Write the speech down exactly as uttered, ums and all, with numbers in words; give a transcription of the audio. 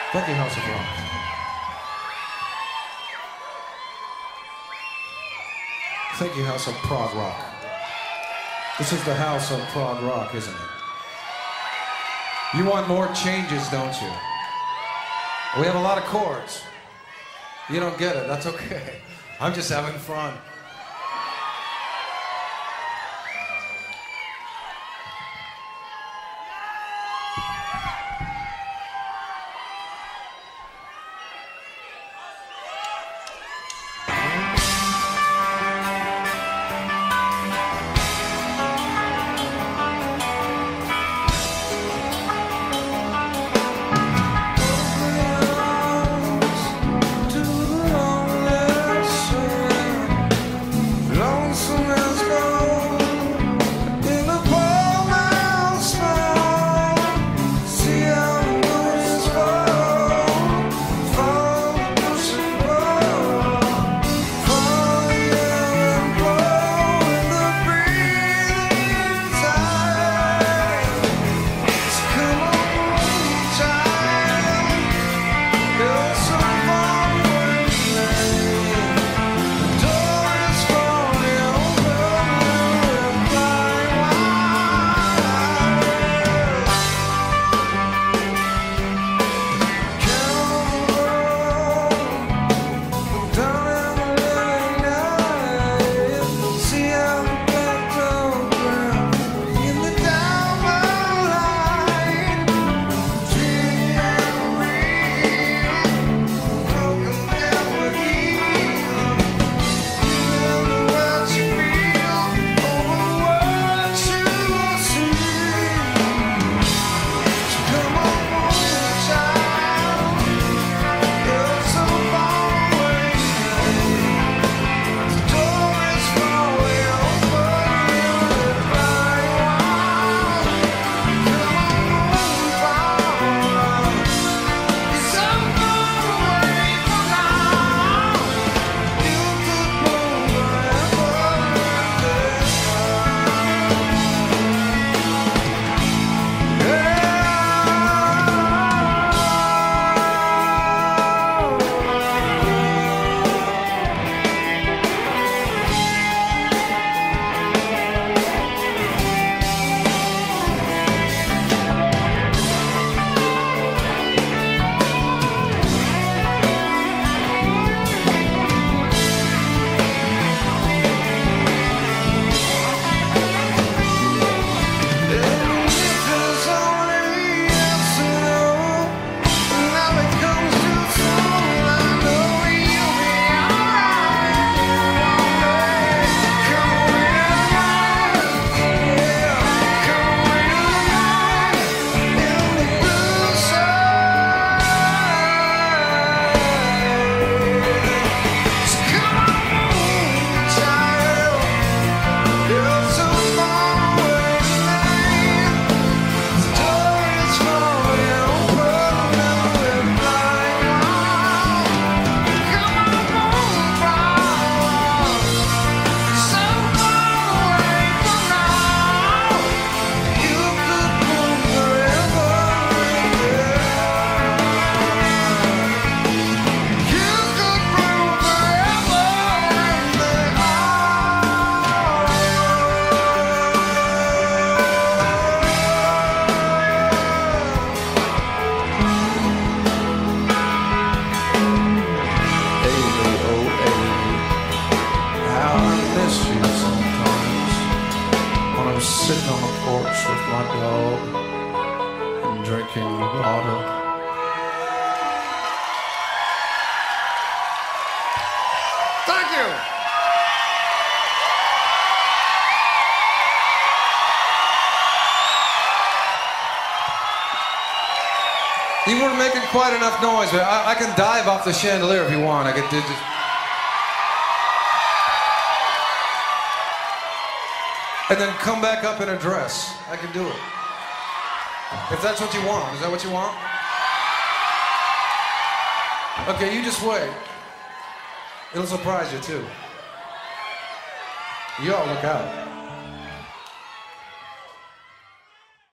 Thank you, House of Rock. Thank you, House of Prog Rock. This is the House of Prog Rock, isn't it? You want more changes, don't you? We have a lot of chords. You don't get it, that's okay. I'm just having fun. Sitting on the porch with my dog and drinking water. Thank you. You weren't making quite enough noise, but I, I can dive off the chandelier if you want. I could do just... And then come back up in a dress. I can do it. If that's what you want. Is that what you want? Okay, you just wait. It'll surprise you, too. You all look out.